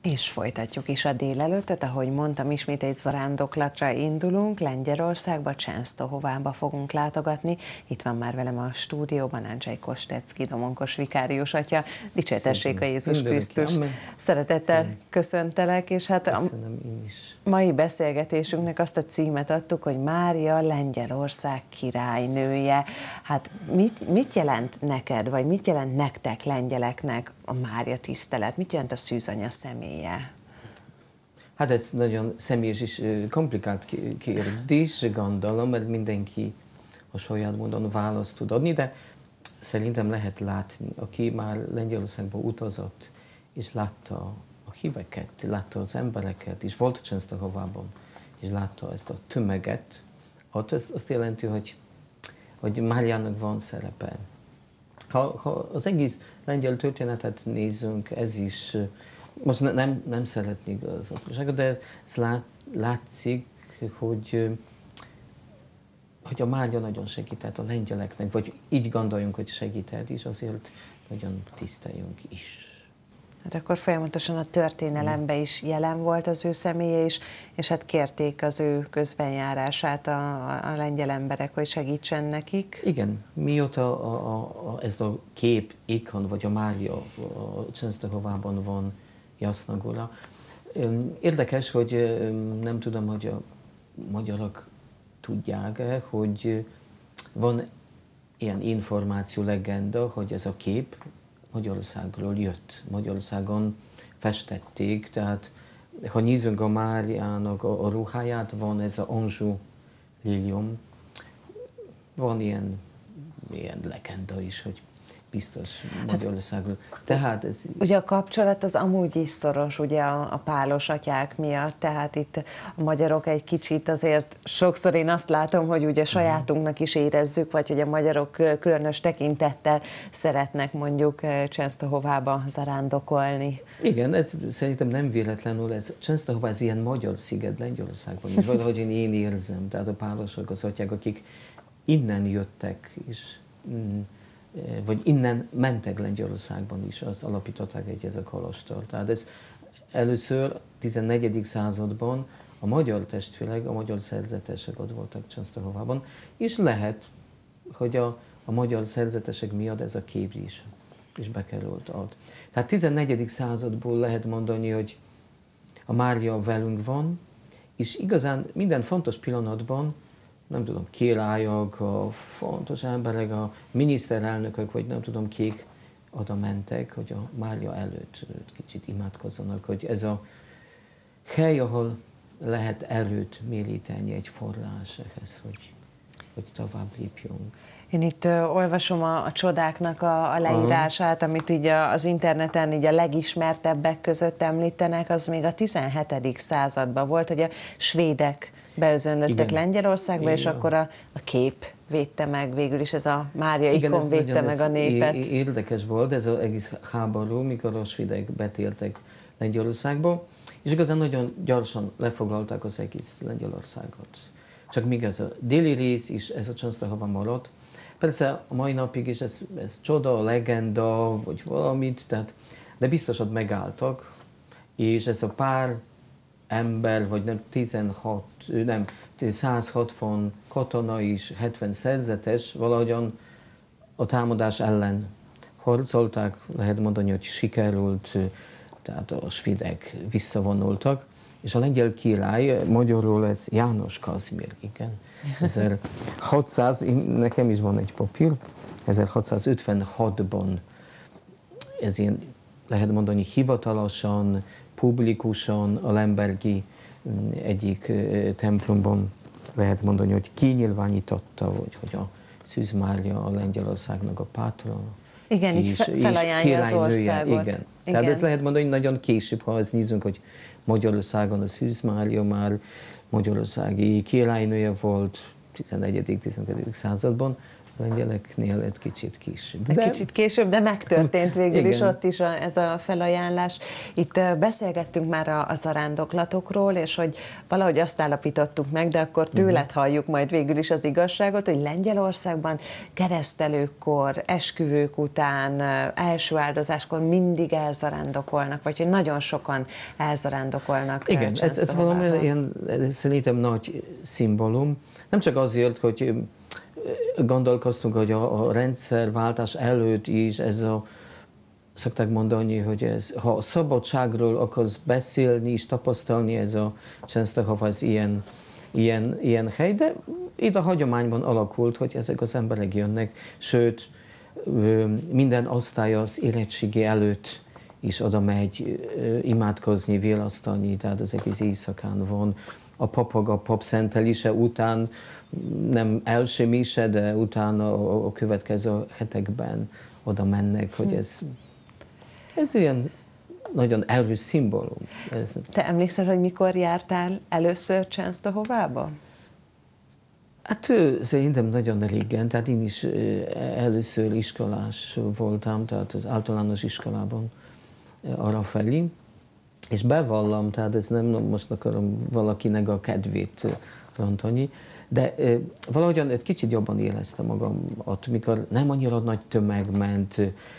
És folytatjuk is a délelőttöt, ahogy mondtam, ismét egy zarándoklatra indulunk, Lengyelországba, Częstochovába fogunk látogatni. Itt van már velem a stúdióban Andrzej Kostecki, domonkos vikárius atya. Dicsértessék a Jézus Krisztus! Szeretettel köszöntelek, és hát a mai beszélgetésünknek azt a címet adtuk, hogy Mária Lengyelország királynője. Hát mit jelent neked, vagy mit jelent nektek, lengyeleknek a Mária tisztelet? Mit jelent a szűzanya személye? Hát ez nagyon személyes és komplikált kérdés, gondolom, mert mindenki a saját módon választ tud adni, de szerintem lehet látni, aki már Lengyelországba utazott, és látta a híveket, látta az embereket, és volt Częstochovában, és látta ezt a tömeget, azt jelenti, hogy Máriának van szerepe. Ha az egész lengyel történetet nézzünk, ez is, most nem szeretnék az okosságot, de ez látszik, hogy a Mária nagyon segített a lengyeleknek, vagy így gondoljunk, hogy segített, és azért nagyon tiszteljünk is. Hát akkor folyamatosan a történelemben is jelen volt az ő személye is, és hát kérték az ő közbenjárását a lengyel emberek, hogy segítsen nekik. Igen, mióta ez a kép, ikon, vagy a Mária a Częstochovában van Jasna Góra. Érdekes, hogy nem tudom, hogy a magyarok tudják-e, hogy van ilyen információ, legenda, hogy ez a kép Magyarországról jött. Magyarországon festették, tehát ha nézzünk a Máriának a ruháját, van ez a Anjou lilium. Van ilyen legenda is, hogy biztos Magyarországról. Tehát ez... Ugye a kapcsolat az amúgy is szoros, ugye a pálos atyák miatt, tehát itt a magyarok egy kicsit azért sokszor én azt látom, hogy ugye sajátunknak is érezzük, vagy hogy a magyarok különös tekintettel szeretnek mondjuk Częstochovába zarándokolni. Igen, ez szerintem nem véletlenül, Częstochova ez ilyen magyar sziget Lengyelországban is, valahogy én érzem, tehát a pálosok, az atyák, akik innen jöttek is, vagy innen mentek Lengyelországban is, az alapították ez a kolostor. Tehát ez először 14. században a magyar testvérek, a magyar szerzetesek ott voltak Częstochovában, és lehet, hogy a magyar szerzetesek miatt ez a kép is bekerült ott. Tehát 14. századból lehet mondani, hogy a Mária velünk van, és igazán minden fontos pillanatban, nem tudom, királyok, a fontos emberek, a miniszterelnökök, vagy nem tudom kik oda mentek, hogy a Mária előtt kicsit imádkozzanak, hogy ez a hely, ahol lehet erőt méríteni egy forrás ehhez, hogy tovább lépjünk. Én itt olvasom a csodáknak a leírását, amit így az interneten így a legismertebbek között említenek, az még a 17. században volt, hogy a svédek beözönlöttek Lengyelországba, és akkor a kép védte meg, végül is ez a Mária ikon védte meg a népet. Érdekes volt ez az egész háború, mikor a svédek betértek Lengyelországba, és igazán nagyon gyorsan lefoglalták az egész Lengyelországot. Csak még ez a déli rész is, ez a Częstochova maradt. Persze a mai napig is ez csoda, legenda, vagy valamit, de biztos ott megálltak, és ez a pár ember, vagy nem 160 katona és 70 szerzetes valahogyan a támadás ellen harcolták, lehet mondani, hogy sikerült, tehát a svédek visszavonultak, és a lengyel király, magyarul ez János Kazimír, igen, 1600, nekem is van egy papír, 1656-ban ez ilyen, lehet mondani, hivatalosan, publikusan a lembergi egyik templomban lehet mondani, hogy kinyilvánította, hogy a Szűz Mária a Lengyelországnak a pátrona. Igen, így felajánlja az országot. Igen. Tehát ezt lehet mondani, nagyon később, ha ezt nézzünk, hogy Magyarországon a Szűz Mária már magyarországi királynője volt 11.-12. században, lengyeleknél egy kicsit később. Kicsit később, de megtörtént végül is igen. ott is ez a felajánlás. Itt beszélgettünk már a zarándoklatokról, és hogy valahogy azt állapítottuk meg, de akkor tőled halljuk majd végül is az igazságot, hogy Lengyelországban keresztelőkkor, esküvők után, első áldozáskor mindig elzarándokolnak, vagy hogy nagyon sokan elzarándokolnak. Igen, ez valami ilyen, szerintem nagy szimbólum. Nem csak azért, hogy gondolkoztunk, hogy a rendszerváltás előtt is szokták mondani, hogy ha a szabadságról akarsz beszélni és tapasztalni, ez a Częstochowa ez ilyen hely, de itt a hagyományban alakult, hogy ezek az emberek jönnek, sőt, minden osztály az érettségi előtt is oda megy imádkozni, vélasztani, tehát az egész éjszakán van. A pap szentelése után, nem első mise, de utána a következő hetekben oda mennek, hogy ez ilyen nagyon erős szimbólum. Te emlékszel, hogy mikor jártál először Częstochovába? Hát szerintem nagyon régen, tehát én is először iskolás voltam, tehát az általános iskolában arrafelé, és bevallom, tehát ez nem most akarom valakinek a kedvét rontani, de valahogyan egy kicsit jobban éreztem magam ott, mikor nem annyira nagy tömeg ment,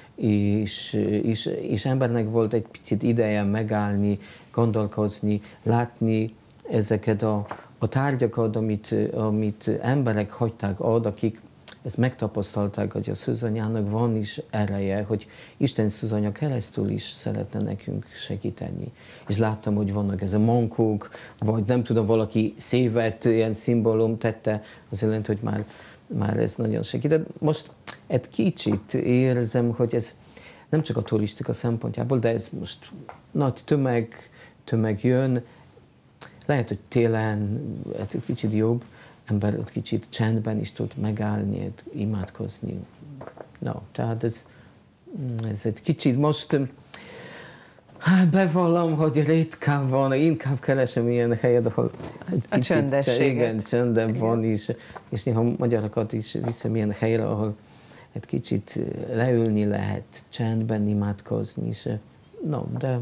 és embernek volt egy picit ideje megállni, gondolkozni, látni ezeket a tárgyakat, amit emberek hagyták ad, akik ezt megtapasztalták, hogy a szűzanyának van is ereje, hogy Isten szűzanya keresztül is szeretne nekünk segíteni. És láttam, hogy vannak ez a mankók, vagy nem tudom, valaki szévet, ilyen szimbólum tette, az jelent, hogy már ez nagyon segített. Most egy kicsit érzem, hogy ez nem csak a turistika szempontjából, de ez most nagy tömeg jön. Lehet, hogy télen egy kicsit jobb, ember egy kicsit csendben is tud megállni, imádkozni. No, tehát ez egy kicsit most bevallom, hogy ritkán van, inkább keresem ilyen helyet, ahol a csöndességet. Csendben van, és néha magyarokat is viszem ilyen helyre, ahol egy kicsit leülni lehet, csendben imádkozni, és no, de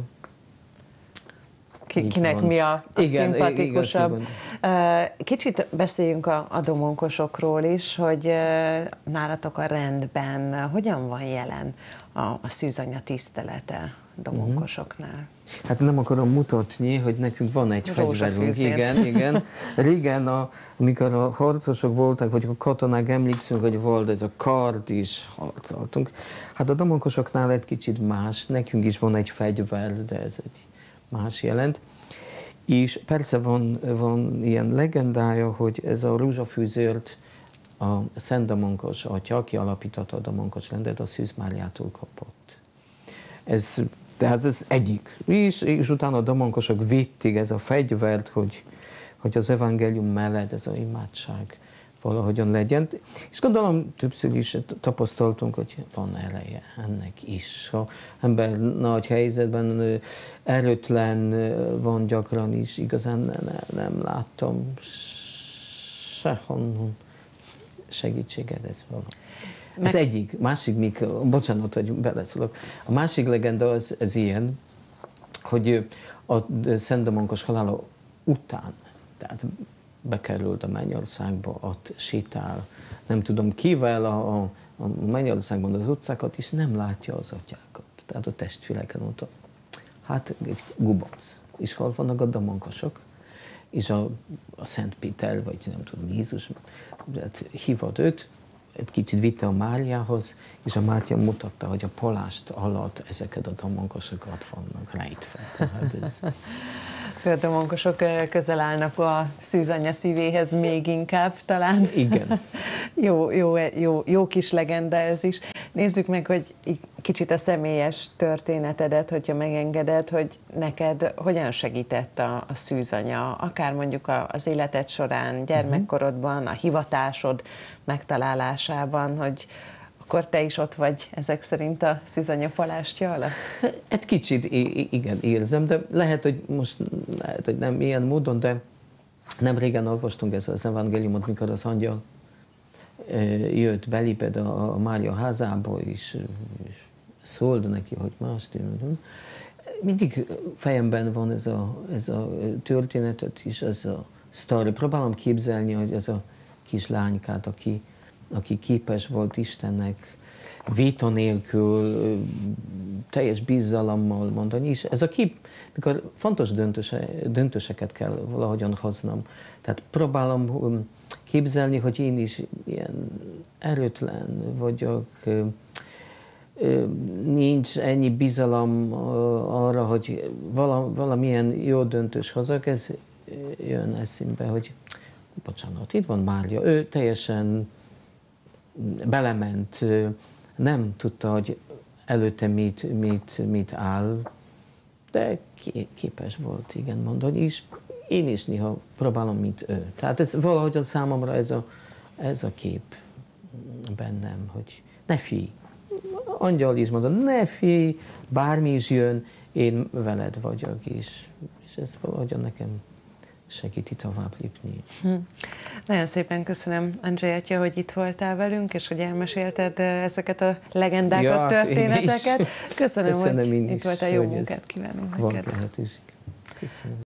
kinek mi a szimpatikusabb. Kicsit beszéljünk a domonkosokról is, hogy nálatok a rendben hogyan van jelen a szűzanya tisztelete domonkosoknál? Hát nem akarom mutatni, hogy nekünk van egy fegyverünk. Igen. Régen, amikor a harcosok voltak, vagy a katonák, emlékszünk, hogy volt ez a kard is, harcoltunk. Hát a domonkosoknál egy kicsit más, nekünk is van egy fegyver, de ez egy más jelent. És persze van ilyen legendája, hogy ez a rózsafűzért a Szent Domonkos atya, aki alapította a domonkos rendet, a Szűz Máriától kapott. Tehát ez egyik. És utána a domonkosok védték ez a fegyvert, hogy az evangélium mellett ez az imádság valahogyan legyen. És gondolom többször is tapasztaltunk, hogy van ereje ennek is. Ha ember nagy helyzetben erőtlen van gyakran is, igazán nem láttam sehonnan segítséget ez valami. Ez egyik. Másik, bocsánat, hogy beleszólok. A másik legenda az ilyen, hogy a Szent Domonkos halála után, tehát bekerült a Mennyországba, ott sétál, nem tudom kivel a Mennyországban az utcákat, és nem látja az atyákat. Tehát a testvéreken ott, hát egy gubac. És hol vannak a domonkosok? És a Szent Péter, vagy nem tudom, Jézus hívott őt, egy kicsit vitte a Máriához, és a Mária mutatta, hogy a palást alatt ezeket a domonkosokat vannak rejtve. Tehát ez... A domonkosok közel állnak a szűzanya szívéhez még inkább talán. Igen. jó kis legenda ez is. Nézzük meg, hogy kicsit a személyes történetedet, hogyha megengeded, hogy neked hogyan segített a szűzanya, akár mondjuk az életed során, gyermekkorodban, a hivatásod megtalálásában, hogy akkor te is ott vagy ezek szerint a szűzanya palástja alatt? Egy kicsit igen, érzem, de lehet, hogy nem ilyen módon, de nem régen olvastunk ez az evangéliumot, mikor az angyal jött, beléped a Mária házába, és szóld neki, hogy más mindig fejemben van ez a történetet is, ez a sztori. Próbálom képzelni, hogy ez a kis lánykát, aki képes volt Istennek véta nélkül, teljes bizalommal mondani, és ez a kép, mikor fontos döntéseket kell valahogyan hoznom. Tehát próbálom képzelni, hogy én is ilyen erőtlen vagyok, nincs ennyi bizalom arra, hogy valamilyen jó döntés hozok, ez jön eszembe, hogy bocsánat, itt van Mária, ő teljesen belement, nem tudta, hogy előtte mit áll, de képes volt, igen, mondani, és én is néha próbálom, mint ő. Tehát ez valahogy a számomra ez a kép bennem, hogy ne félj. Angyal is mondta, ne félj, bármi is jön, én veled vagyok, és ez valahogyan nekem segíti tovább lépni. Nagyon szépen köszönöm, Andrzej atya, hogy itt voltál velünk, és hogy elmesélted ezeket a legendákat, történeteket. Köszönöm, hogy itt voltál, jó munkát kívánunk neked. Van lehetőség. Köszönöm.